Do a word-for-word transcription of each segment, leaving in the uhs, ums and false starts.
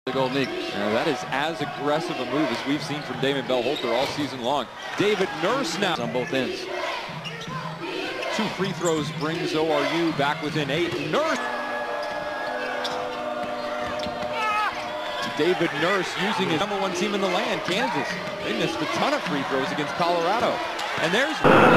The Golden Eagles. Now that is as aggressive a move as we've seen from Damon Bell-Holter all season long. David Nurse now on both ends. Two free throws brings O R U back within eight. Nurse. David Nurse using his number one team in the land, Kansas. They missed a ton of free throws against Colorado. And there's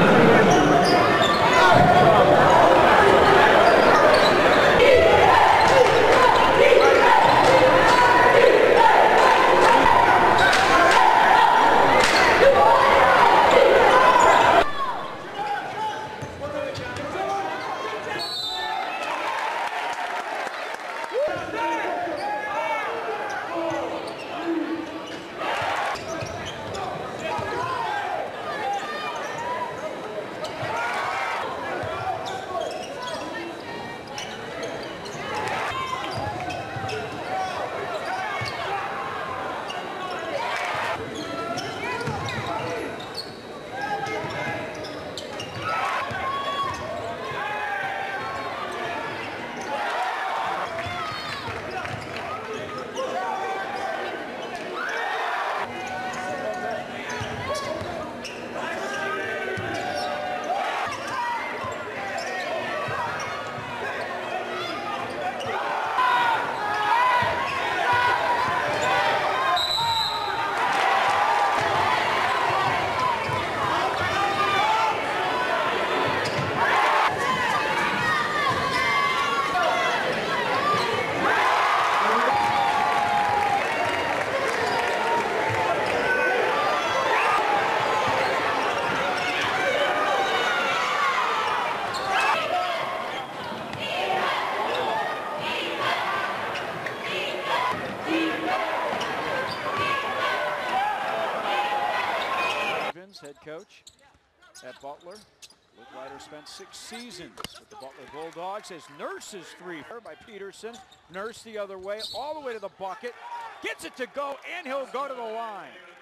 head coach at Butler. Licklider spent six seasons with the Butler Bulldogs. As Nurse's three by Peterson. Nurse the other way, all the way to the bucket. Gets it to go, and he'll go to the line.